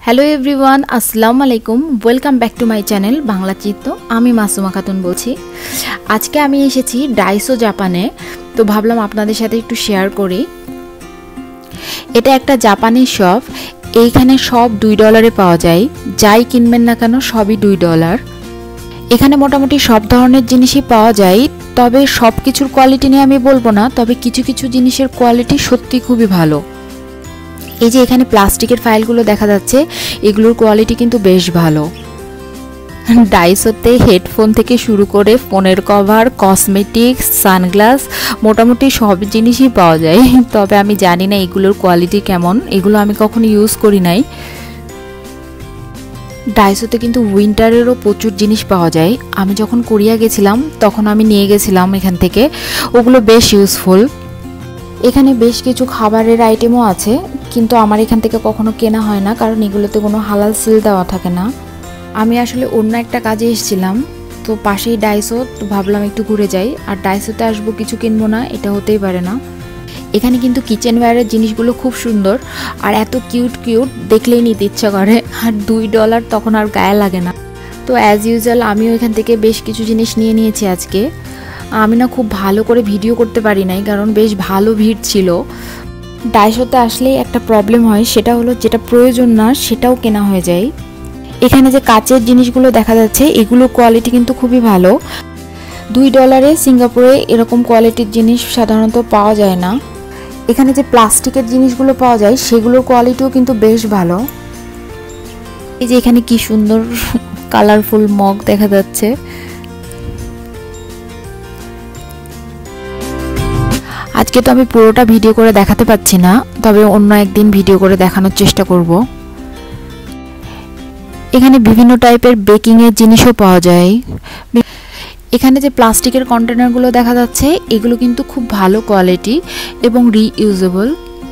Hello everyone, আসসালামু আলাইকুম। Welcome back to my channel Bangla Chitra. আমি মাসুমা খাতুন বলছি। আজকে আমি এসেছি ডাইসো জাপানে, তো ভাবলাম আপনাদের সাথে একটু শেয়ার করি। এটা একটা জাপানি শপ। এইখানে সব $2 পাওয়া যায়, যাই কিনবেন না কেন সবই $2। এখানে মোটামুটি সব ধরনের জিনিসই পাওয়া যায়, তবে সব কিছুর কোয়ালিটি নিয়ে আমি বলবো না, তবে কিছু কিছু জিনিসের কোয়ালিটি সত্যি খুবই ভালো। এই যে এখানে প্লাস্টিকের ফাইলগুলো দেখা যাচ্ছে, এগুলোর কোয়ালিটি কিন্তু বেশ ভালো। ডাইসোতে হেডফোন থেকে শুরু করে ফোনের কভার, কসমেটিক্স, সানগ্লাস, মোটামুটি সব জিনিসই পাওয়া যায়। তবে আমি জানি না এগুলোর কোয়ালিটি কেমন, এগুলো আমি কখনো ইউজ করি নাই। ডাইসোতে কিন্তু উইন্টারেরও প্রচুর জিনিস পাওয়া যায়। আমি যখন কোরিয়া গেছিলাম তখন আমি নিয়ে গেছিলাম এখান থেকে, ওগুলো বেশ ইউজফুল। এখানে বেশ কিছু খাবারের আইটেমও আছে, কিন্তু আমার এখান থেকে কখনো কেনা হয় না, কারণ এগুলোতে কোনো হালাল সিল দেওয়া থাকে না। আমি আসলে অন্য একটা কাজে এসেছিলাম, তো পাশেই ডাইসো, তো ভাবলাম একটু ঘুরে যাই। আর ডাইসোতে আসবো কিছু কিনবো না, এটা হতেই পারে না। এখানে কিন্তু কিচেনওয়্যারের জিনিসগুলো খুব সুন্দর আর এত কিউট কিউট, দেখলেই নিতে ইচ্ছা করে। আর $2 তখন আর গায়ে লাগে না। তো অ্যাজ ইউজুয়াল আমিও এখান থেকে বেশ কিছু জিনিস নিয়ে নিয়েছি আজকে। আমি না খুব ভালো করে ভিডিও করতে পারি নাই, কারণ বেশ ভালো ভিড় ছিল। ডাইসোতে আসলেই একটা প্রবলেম হয়, সেটা হলো যেটা প্রয়োজন না সেটাও কেনা হয়ে যায়। এখানে যে কাচের জিনিসগুলো দেখা যাচ্ছে, এগুলোর কোয়ালিটি কিন্তু খুবই ভালো। $2 সিঙ্গাপুরে এরকম কোয়ালিটির জিনিস সাধারণত পাওয়া যায় না। এখানে যে প্লাস্টিকের জিনিসগুলো পাওয়া যায় সেগুলোর কোয়ালিটিও কিন্তু বেশ ভালো। এই যে এখানে কি সুন্দর কালারফুল মগ দেখা যাচ্ছে। আজকে তো আমি পুরোটা ভিডিও করে দেখাতে পাচ্ছি না, তবে অন্য একদিন ভিডিও করে দেখানোর চেষ্টা করব। এখানে বিভিন্ন টাইপের বেকিংয়ের জিনিসও পাওয়া যায়। এখানে যে প্লাস্টিকের কন্টেনারগুলো দেখা যাচ্ছে, এগুলো কিন্তু খুব ভালো কোয়ালিটি এবং রিইউজেবল।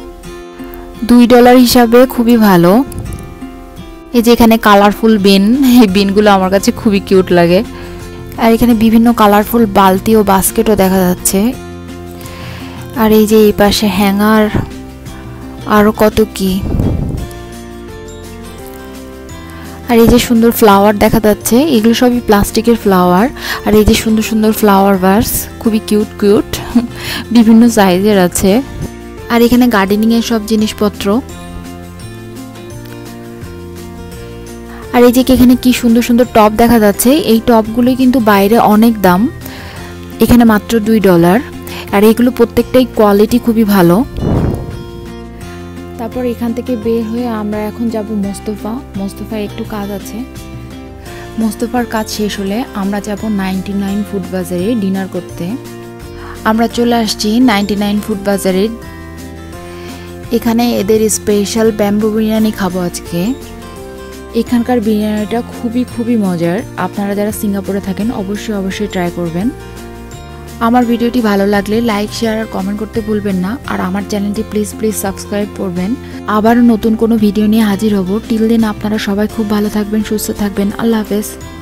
$2 হিসাবে খুবই ভালো। এই যে এখানে কালারফুল বিন, এই বিনগুলো আমার কাছে খুবই কিউট লাগে। আর এখানে বিভিন্ন কালারফুল বালতি ও বাস্কেটও দেখা যাচ্ছে। আর এই যে এই পাশে হ্যাঙ্গার, আরো কত কি। আর এই যে সুন্দর ফ্লাওয়ার দেখা যাচ্ছে, এগুলো সবই প্লাস্টিকের ফ্লাওয়ার। আর এই যে সুন্দর সুন্দর ফ্লাওয়ার ভাস, খুবই কিউট কিউট, বিভিন্ন সাইজের আছে। আর এখানে গার্ডেনিং এর সব জিনিসপত্র। আর এই যে এখানে কি সুন্দর সুন্দর টব দেখা যাচ্ছে, এই টবগুলোই কিন্তু বাইরে অনেক দাম, এখানে মাত্র $2। আর এগুলো প্রত্যেকটাই কোয়ালিটি খুবই ভালো। তারপর এখান থেকে বের হয়ে আমরা এখন যাব মোস্তফায় একটু কাজ আছে। মোস্তফার কাজ শেষ হলে আমরা যাব 99 ফুড বাজারে ডিনার করতে। আমরা চলে আসছি 99 ফুড বাজারে। এখানে এদের স্পেশাল ব্যাম্বু বিরিয়ানি খাবো আজকে। এখানকার বিরিয়ানিটা খুবই খুবই মজার। আপনারা যারা সিঙ্গাপুরে থাকেন অবশ্যই ট্রাই করবেন। আমার ভিডিওটি ভালো লাগলে লাইক, শেয়ার আর কমেন্ট করতে ভুলবেন না। আর আমার চ্যানেলটি প্লিজ সাবস্ক্রাইব করবেন। আবারও নতুন কোনো ভিডিও নিয়ে হাজির হব। টিল দেন আপনারা সবাই খুব ভালো থাকবেন, সুস্থ থাকবেন। আল্লাহ হাফেজ।